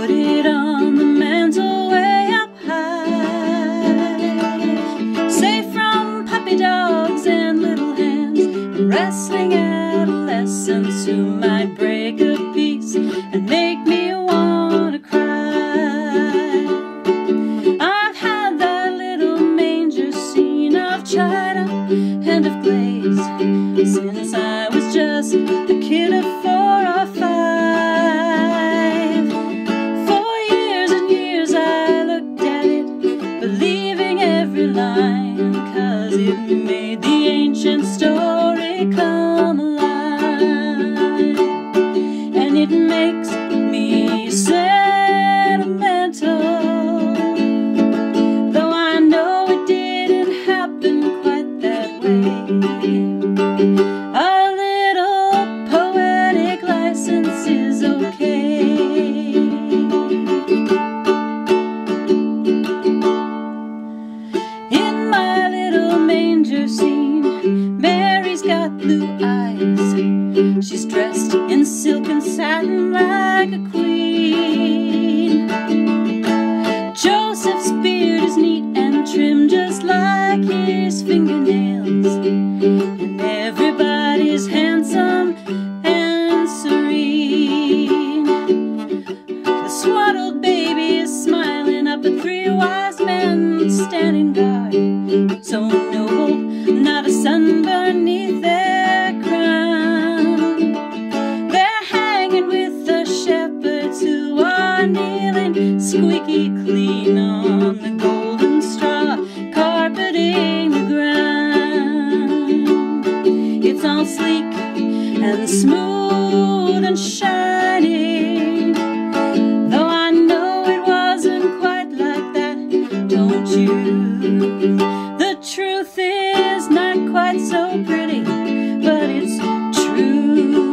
put it on the mantle way up high, safe from puppy dogs and little hands, and wrestling adolescents who might break a piece and make me wanna cry. I've had that little manger scene of china and of glaze since I was just a kid of 4 or 5. For years and years I looked at it, believing every line, 'cause it made the ancient story come alive. And it makes me sentimental, though I know it didn't happen quite that way. A little poetic license is okay. In my little manger scene, Mary's got blue eyes. She's dressed in silk and satin like a queen. Joseph's beard is neat and trim, just like his fingernails, and everybody's handsome and serene. The swaddled baby is smiling up at 3 wise men standing guard, so noble, not a sunburn neath their crown. They're hanging with the shepherds who are kneeling squeaky clean on the golden straw carpeting the ground. It's all sleek and smooth and shining, though I know it wasn't quite like that, don't you? The truth is not quite so pretty, but it's true.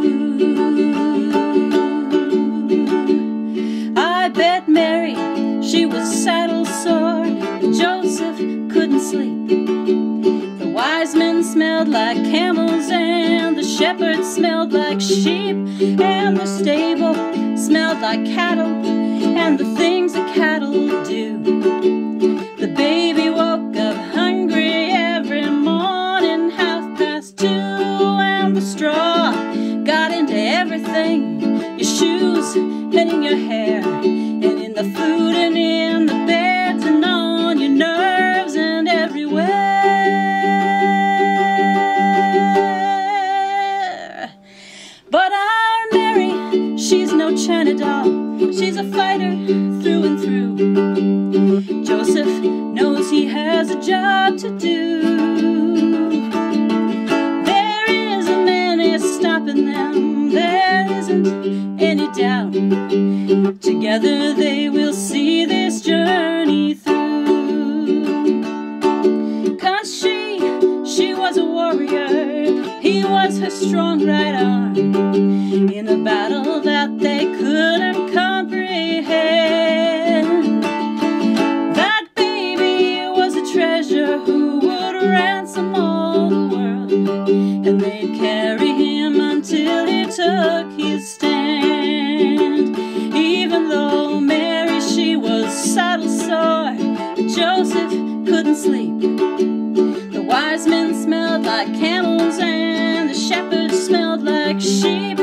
I bet Mary, she was saddle sore, Joseph couldn't sleep. The wise men smelled like camels, and the shepherds smelled like sheep, and the stable smelled like cattle, and the things that cattle do. The baby woke up hungry every morning, 2:30, and the straw got into everything, your shoes and in your hair, and in the food and in the beds, and on your nerves and everywhere. But our Mary, she's no China doll, she's a fighter through and through. Joseph knows he has a job to do. There isn't any stopping them, there isn't any doubt. Together they will see this journey through. 'Cause she was a warrior, he was her strong right arm, in a battle that they couldn't comprehend. That baby was a treasure who would ransom all the world, and they'd carry him until he took his stand. Even though Mary, she was saddle sore, Joseph couldn't sleep. The wise men smelled like camels, and the shepherds smelled like sheep,